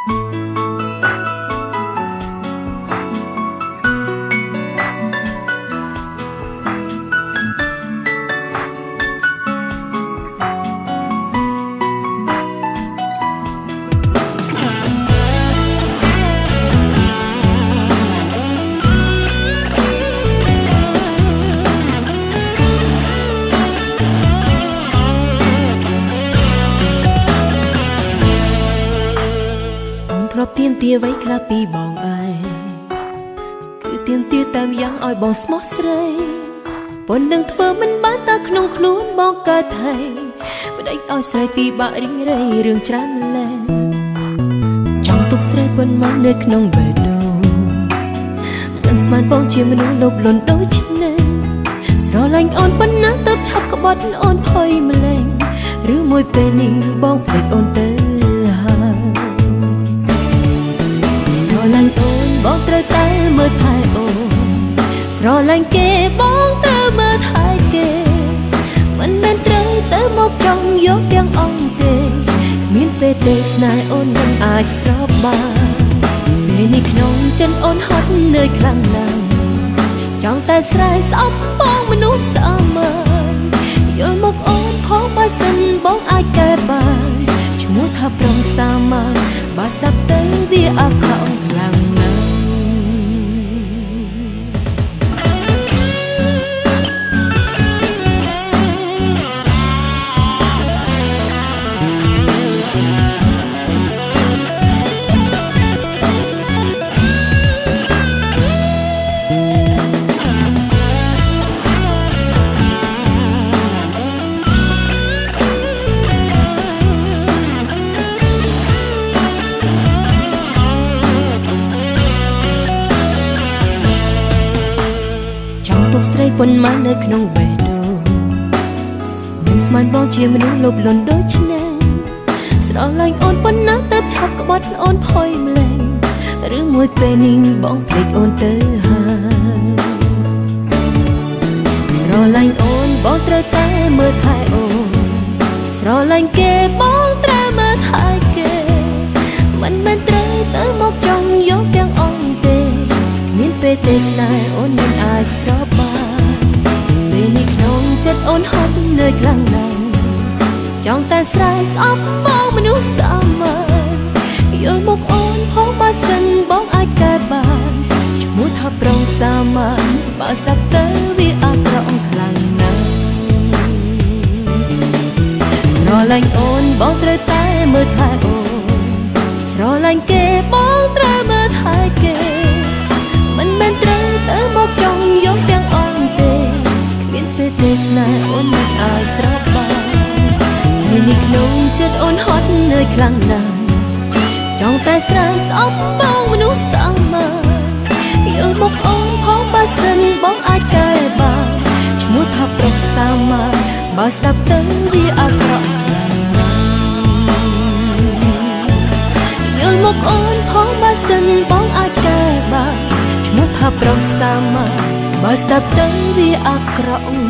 ទៀមទាអ្វីខ្លះពីបងឯងគឺទៀមទាតាមយ៉ាងឲ្យបងស្មោះស្រីប៉ុន្តែនឹងធ្វើមិនបានតែក្នុងខ្លួនបងកើតថៃមិនដេញឲ្យស្រីពីបាក់រីងរៃរឿងច្រើនម្ល៉េះចង់ទុកស្រីប៉ុន្មាននៅក្នុងបេះដូងមិនស្មានបងជាមនុស្សលោភលន់ដូចនេះស្រឡាញ់អូនប៉ុណ្ណាទៅឆាប់ក្បត់អូនភ័យម្ល៉េះឬមួយពេលនេះបងភ្លេចអូនទៅស្រឡាញ់អូនបងត្រូវតែមើលថែអូនស្រឡាញ់គេបងត្រូវមើលថែគេមិនមែនត្រូវទៅមកចង់យកទាំងអង្គទេគ្មានពេលទេស្នេហ៍អូនមិនអាចស្របបានពេលនេះក្នុងចិត្តអូនហត់នឿយខ្លាំងណាស់ចង់តែស្រែកស្អប់បងមនុស្សសាមញ្ញយល់មកអូនផងបើសិនបងអាចកែបានឈ្មោះថាប្រុសសាមញ្ញបើស្ដាប់ទៅវាអាក្រក់ខ្លាំងណាស់ស្រីប៉ុន្មាននៅក្នុងបេះដូងមិនស្មានបងជាមនុស្សលោភលន់ដូចនេះស្រឡាញ់អូនប៉ុណ្ណាទៅឆាប់ក្បត់អូនភ័យម្ល៉េះឬមួយពេលនេះបងភ្លេចអូនទៅហើយស្រឡាញ់អូនបងត្រូវតែមើលថែអូនស្រឡាញ់គេបងត្រូវមើលថែគេមិនមែនត្រូវទៅមកចង់យកទាំងអង្គទេគ្មានពេលទេស្នេហ៍អូនមិនអាចស្របបានពេលនេះក្នុងចិត្តអូនហត់នឿយខ្លាំងណាស់ចង់តែស្រែកស្អប់បងមនុស្សសាមញ្ញយល់មកអូនផងបើសិនបងអាចកែបានឈ្មោះថាប្រុសសាមញ្ញបើស្ដាប់ទៅវាអាក្រក់ខ្លាំងណាស់ស្រឡាញ់អូនបងត្រូវតែមើលថែអូនស្រឡាញ់គេបងត្រូវមើលថែគេមិនមែនត្រូវទៅមកចង់យកទាំងអង្គទេគ្មានពេលទេស្នេហ៍អូនមិនអាចស្របបានពេលនេះក្នុងចិត្តអូនហត់នឿយខ្លាំងណាស់ចង់តែស្រែកស្អប់បងមនុស្សសាមញ្ញយល់មកអូនផងបើសិនបងអាចកែបានឈ្មោះថាប្រុសសាមញ្ញបើស្ដាប់ទៅវាអាក្រក់ខ្លាំងណាស់យល់មកអូនផងបើសិនបងអាចកែបានឈ្មោះថាប្រុសសាមញ្ញបើស្ដាប់ទៅវាអាក្រក់